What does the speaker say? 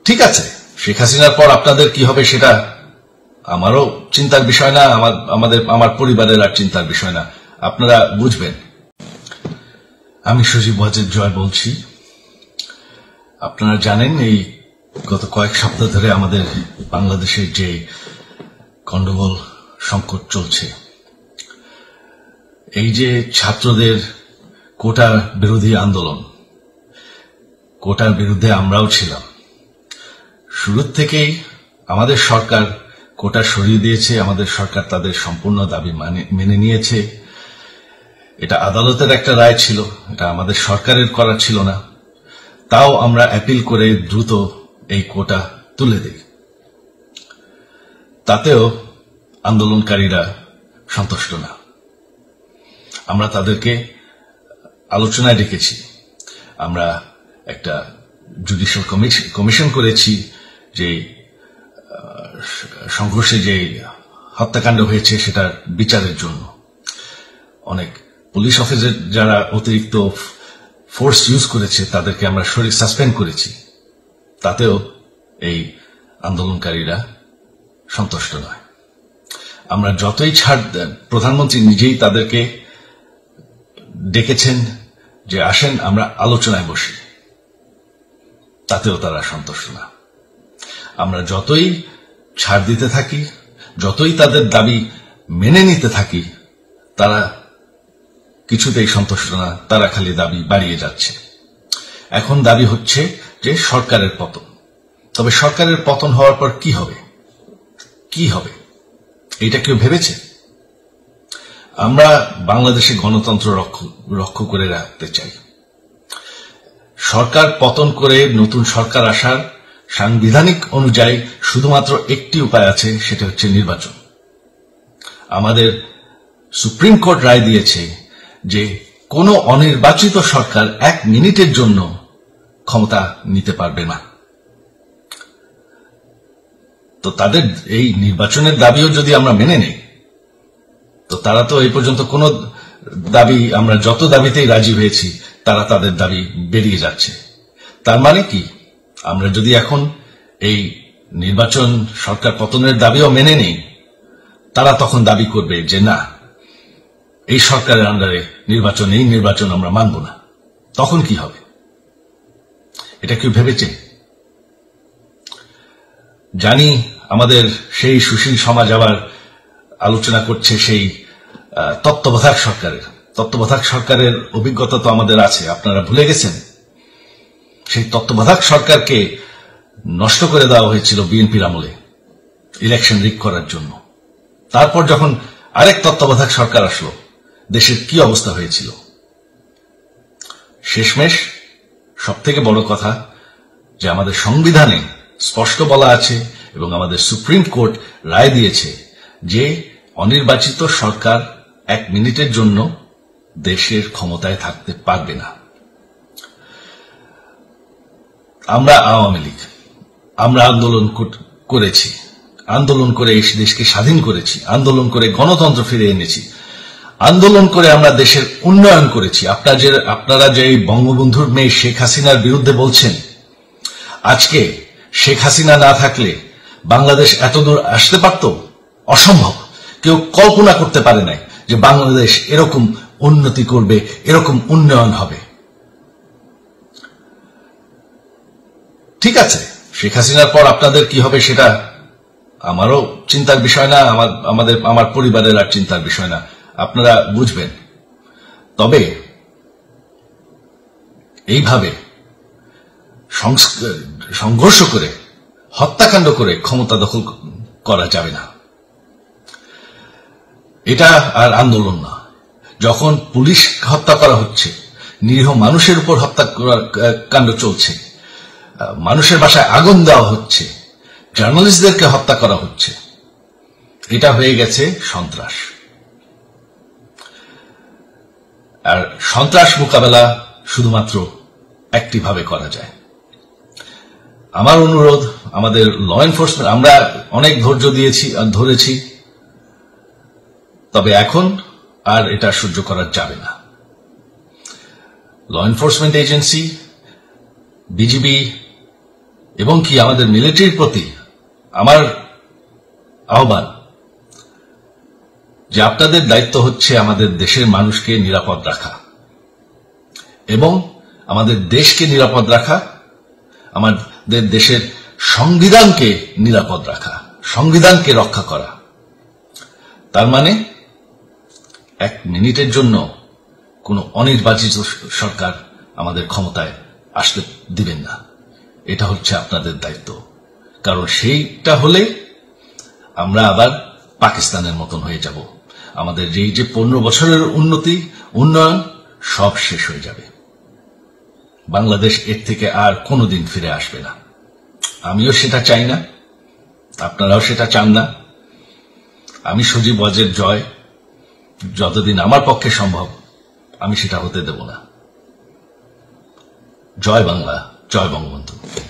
ঠিক আছে, শেখ হাসিনার পর আপনাদের কি হবে সেটা আমারও চিন্তার বিষয় না, আমার পরিবারের আর চিন্তার বিষয় না, আপনারা বুঝবেন। আমি সজীব ওয়াজেদ জয় বলছি। আপনারা জানেন এই গত কয়েক সপ্তাহ ধরে আমাদের বাংলাদেশের যে গন্ডগোল সংকট চলছে, এই যে ছাত্রদের কোটা বিরোধী আন্দোলন, কোটার বিরুদ্ধে আমরাও ছিলাম। শুরুর থেকেই আমাদের সরকার কোটা সরিয়ে দিয়েছে, আমাদের সরকার তাদের সম্পূর্ণ দাবি মেনে নিয়েছে। এটা আদালতের একটা রায় ছিল, এটা আমাদের সরকারের করা ছিল না। তাও আমরা অ্যাপিল করে দ্রুত এই কোটা তুলে দিই। তাতেও আন্দোলনকারীরা সন্তুষ্ট না। আমরা তাদেরকে আলোচনায় ডেকেছি, আমরা একটা জুডিশিয়াল কমিশন করেছি যে সংঘর্ষে যে হত্যাকাণ্ড হয়েছে সেটার বিচারের জন্য। অনেক পুলিশ অফিসার যারা অতিরিক্ত ফোর্স ইউজ করেছে তাদেরকে আমরা সাসপেন্ড করেছি। তাতেও এই আন্দোলনকারীরা সন্তুষ্ট নয়। আমরা যতই ছাড় দেন, প্রধানমন্ত্রী নিজেই তাদেরকে ডেকেছেন যে আসেন আমরা আলোচনায় বসি, তাতেও তারা সন্তুষ্ট না। আমরা যতই ছাড় দিতে থাকি, যতই তাদের দাবি মেনে নিতে থাকি, তারা কিছুতেই সন্তুষ্ট না, তারা খালি দাবি বাড়িয়ে যাচ্ছে। এখন দাবি হচ্ছে যে সরকারের পতন। তবে সরকারের পতন হওয়ার পর কি হবে, কি হবে এটা কেউ ভেবেছে? আমরা বাংলাদেশে গণতন্ত্র রক্ষা করে রাখতে চাই। সরকার পতন করে নতুন সরকার আসার সাংবিধানিক অনুযায়ী শুধুমাত্র একটি উপায় আছে, সেটা হচ্ছে নির্বাচন। আমাদের সুপ্রিম কোর্ট রায় দিয়েছে যে কোনো অনির্বাচিত সরকার 1 মিনিটের জন্য ক্ষমতা নিতে পারবে না। তো তাদের এই নির্বাচনের দাবিও যদি আমরা মেনে নেই, তো তারা তো এই পর্যন্ত কোনো দাবি, আমরা যত দাবিতেই রাজি হয়েছি তারা তাদের দাবি বেরিয়ে যাচ্ছে। তার মানে কি, আমরা যদি এখন এই নির্বাচন সরকার পতনের দাবিও মেনে নেই, তারা তখন দাবি করবে যে না, এই সরকারের আন্ডারে নির্বাচন, এই নির্বাচন আমরা মানব না। তখন কি হবে এটা কেউ ভেবেছে? জানি আমাদের সেই সুশীল সমাজ আবার আলোচনা করছে সেই তত্ত্বাবধায়ক সরকারের অভিজ্ঞতা তো আমাদের আছে, আপনারা ভুলে গেছেন? সেই তত্ত্বাবধায়ক সরকারকে নষ্ট করে দেওয়া হয়েছিল বিএনপির আমলে ইলেকশন রিগ করার জন্য। তারপর যখন আরেক তত্ত্বাবধায়ক সরকার আসলো, দেশের কি অবস্থা হয়েছিল। শেষমেশ সবথেকে বড় কথা যে আমাদের সংবিধানে স্পষ্ট বলা আছে এবং আমাদের সুপ্রিম কোর্ট রায় দিয়েছে যে অনির্বাচিত সরকার 1 মিনিটের জন্য দেশের ক্ষমতায় থাকতে পারবে না। আমরা আওয়ামী লীগ, আমরা আন্দোলন করেছি, আন্দোলন করে এই দেশকে স্বাধীন করেছি, আন্দোলন করে গণতন্ত্র ফিরে এনেছি, আন্দোলন করে আমরা দেশের উন্নয়ন করেছি। আপনারা যে বঙ্গবন্ধুর মেয়ে শেখ হাসিনার বিরুদ্ধে বলছেন, আজকে শেখ হাসিনা না থাকলে বাংলাদেশ এতদূর আসতে পারত? অসম্ভব। কেউ কল্পনা করতে পারে নাই যে বাংলাদেশ এরকম উন্নতি করবে, এরকম উন্নয়ন হবে। ঠিক আছে, শেখ হাসিনার পর আপনাদের কি হবে সেটা আমারও চিন্তার বিষয় না, আমার পরিবারের আর চিন্তার বিষয় না, আপনারা বুঝবেন। তবে এইভাবে সংঘর্ষ করে, হত্যাকাণ্ড করে ক্ষমতা দখল করা যাবে না। এটা আর আন্দোলন না। যখন পুলিশ হত্যা করা হচ্ছে, নিরীহ মানুষের উপর হত্যাকাণ্ড চলছে, মানুষের বাসায় আগুন দেওয়া হচ্ছে, জার্নালিস্টদেরকে হত্যা করা হচ্ছে, এটা হয়ে গেছে সন্ত্রাস। আর সন্ত্রাস মোকাবেলা শুধুমাত্র একটি ভাবে করা যায়। আমার অনুরোধ, আমাদের ল এনফোর্সমেন্ট, আমরা অনেক ধৈর্য দিয়েছি আর ধরেছি, তবে এখন আর এটা সহ্য করা যাবে না। ল এনফোর্সমেন্ট এজেন্সি, বিজিবি, এবং কি আমাদের মিলিটারির প্রতি আমার আহ্বান যে আপনাদের দায়িত্ব হচ্ছে আমাদের দেশের মানুষকে নিরাপদ রাখা এবং আমাদের দেশকে নিরাপদ রাখা, আমাদের দেশের সংবিধানকে নিরাপদ রাখা, সংবিধানকে রক্ষা করা। তার মানে এক মিনিটের জন্য কোনো অনির্বাচিত সরকার আমাদের ক্ষমতায় আসতে দিবেন না। এটা হচ্ছে আপনাদের দায়িত্ব, কারণ সেইটা হলে আমরা আবার পাকিস্তানের মতন হয়ে যাব। আমাদের এই যে 15 বছরের উন্নয়ন সব শেষ হয়ে যাবে। বাংলাদেশ এর থেকে আর কোনোদিন ফিরে আসবে না। আমিও সেটা চাই না, আপনারাও সেটা চান না। আমি সজীব ওয়াজেদ জয় যতদিন আমার পক্ষে সম্ভব আমি সেটা হতে দেব না। জয় বাংলা, জয় বঙ্গবন্ধু।